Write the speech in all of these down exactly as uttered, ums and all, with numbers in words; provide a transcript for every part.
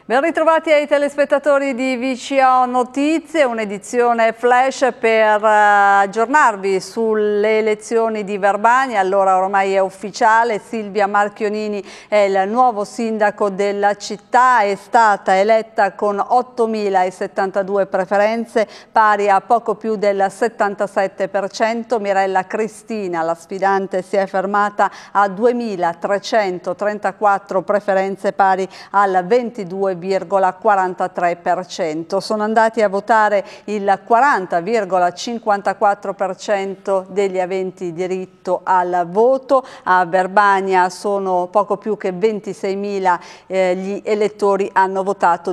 Ben ritrovati ai telespettatori di V C O Notizie, un'edizione flash per uh, aggiornarvi sulle elezioni di Verbania. Allora ormai è ufficiale, Silvia Marchionini è il nuovo sindaco della città, è stata eletta con ottomilasettantadue preferenze, pari a poco più del settantasette per cento. Mirella Cristina, la sfidante, si è fermata a duemilatrecentotrentaquattro preferenze, pari al ventidue virgola quarantatré per cento. Sono andati a votare il quaranta virgola cinquantaquattro per cento degli aventi diritto al voto. A Verbania sono poco più che ventiseimila eh, gli elettori, hanno votato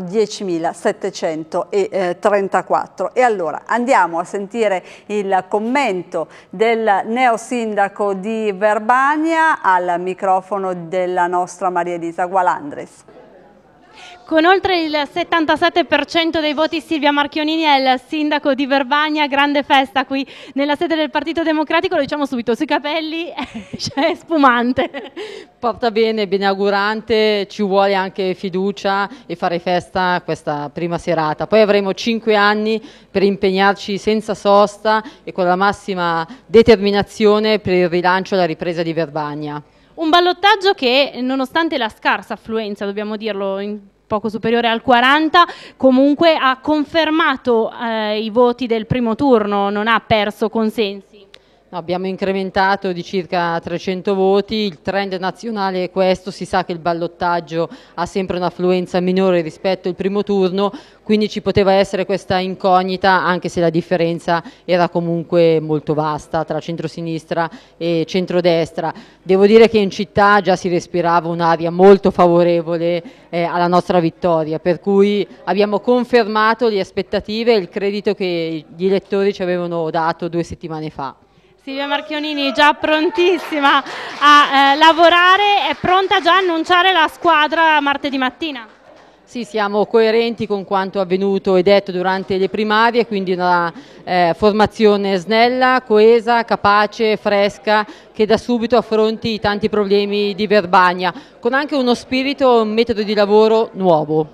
diecimilasettecentotrentaquattro. E allora andiamo a sentire il commento del neosindaco di Verbania al microfono della nostra Maria Elisa Gualandris. Con oltre il settantasette per cento dei voti Silvia Marchionini è il sindaco di Verbania, grande festa qui nella sede del Partito Democratico, lo diciamo subito, sui capelli c'è spumante. Porta bene, beneaugurante, ci vuole anche fiducia e fare festa questa prima serata. Poi avremo cinque anni per impegnarci senza sosta e con la massima determinazione per il rilancio e la ripresa di Verbania. Un ballottaggio che, nonostante la scarsa affluenza, dobbiamo dirlo, in poco superiore al quaranta, comunque ha confermato eh, i voti del primo turno, non ha perso consensi. No, abbiamo incrementato di circa trecento voti, il trend nazionale è questo, si sa che il ballottaggio ha sempre un'affluenza minore rispetto al primo turno, quindi ci poteva essere questa incognita, anche se la differenza era comunque molto vasta tra centrosinistra e centrodestra. Devo dire che in città già si respirava un'aria molto favorevole eh, alla nostra vittoria, per cui abbiamo confermato le aspettative e il credito che gli elettori ci avevano dato due settimane fa. Silvia Marchionini già prontissima a eh, lavorare, è pronta già a annunciare la squadra martedì mattina? Sì, siamo coerenti con quanto avvenuto e detto durante le primarie, quindi una eh, formazione snella, coesa, capace, fresca, che da subito affronti i tanti problemi di Verbania, con anche uno spirito e un metodo di lavoro nuovo.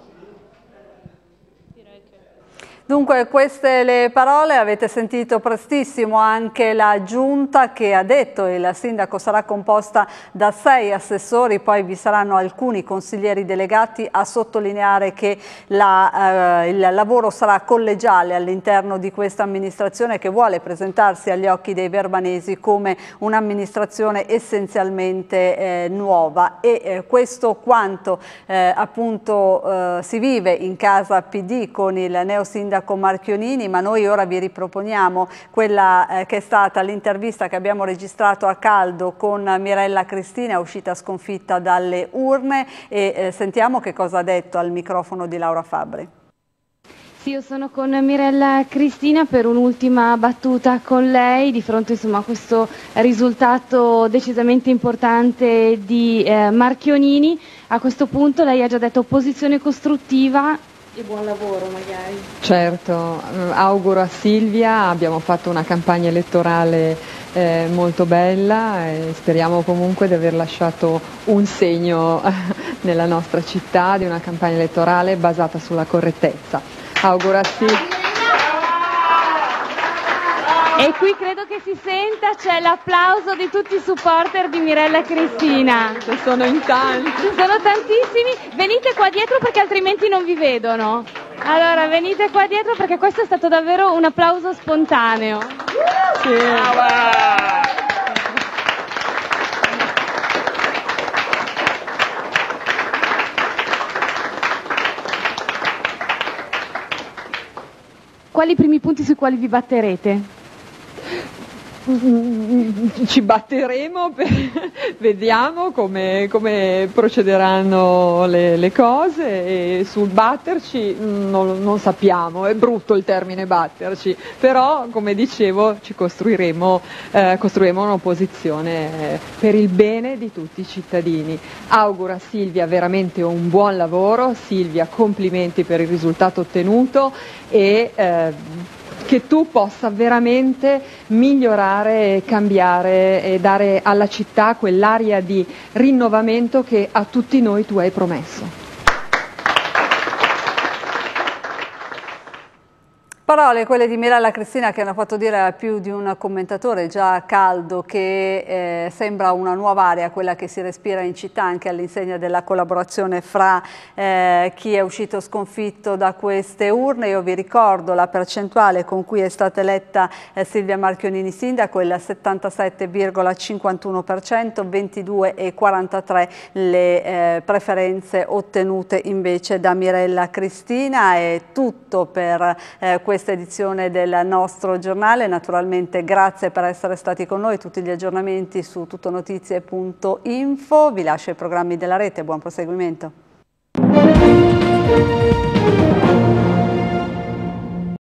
Dunque, queste le parole, avete sentito prestissimo anche la giunta che ha detto che il sindaco sarà composta da sei assessori, poi vi saranno alcuni consiglieri delegati, a sottolineare che la, eh, il lavoro sarà collegiale all'interno di questa amministrazione che vuole presentarsi agli occhi dei verbanesi come un'amministrazione essenzialmente eh, nuova e eh, questo quanto eh, appunto eh, si vive in casa P D con il neosindaco Marchionini, ma noi ora vi riproponiamo quella eh, che è stata l'intervista che abbiamo registrato a caldo con Mirella Cristina, uscita sconfitta dalle urne, e eh, sentiamo che cosa ha detto al microfono di Laura Fabbri. Sì, io sono con Mirella Cristina per un'ultima battuta con lei di fronte insomma, a questo risultato decisamente importante di eh, Marchionini. A questo punto lei ha già detto opposizione costruttiva e buon lavoro magari. Certo, auguro a Silvia, abbiamo fatto una campagna elettorale eh, molto bella e speriamo comunque di aver lasciato un segno nella nostra città di una campagna elettorale basata sulla correttezza. Auguro a Silvia. E qui credo che si senta, c'è l'applauso di tutti i supporter di Mirella Cristina. Ci sono in tanti. Ci sono tantissimi. Venite qua dietro perché altrimenti non vi vedono. Allora, venite qua dietro perché questo è stato davvero un applauso spontaneo. Sì. Quali i primi punti sui quali vi batterete? Ci batteremo, per, vediamo come, come procederanno le, le cose e sul batterci non, non sappiamo, è brutto il termine batterci, però come dicevo ci costruiremo, eh, costruiremo un'opposizione per il bene di tutti i cittadini. Auguro a Silvia veramente un buon lavoro, Silvia complimenti per il risultato ottenuto e eh, che tu possa veramente migliorare, cambiare e dare alla città quell'aria di rinnovamento che a tutti noi tu hai promesso. Parole, quelle di Mirella Cristina, che hanno fatto dire a più di un commentatore già caldo che eh, sembra una nuova area, quella che si respira in città, anche all'insegna della collaborazione fra eh, chi è uscito sconfitto da queste urne. Io vi ricordo la percentuale con cui è stata eletta eh, Silvia Marchionini sindaco, il settantasette virgola cinquantuno per cento, ventidue virgola quarantatré per cento le eh, preferenze ottenute invece da Mirella Cristina. È tutto per eh, questa edizione del nostro giornale. Naturalmente grazie per essere stati con noi. Tutti gli aggiornamenti su tuttonotizie punto info. Vi lascio i programmi della rete, buon proseguimento.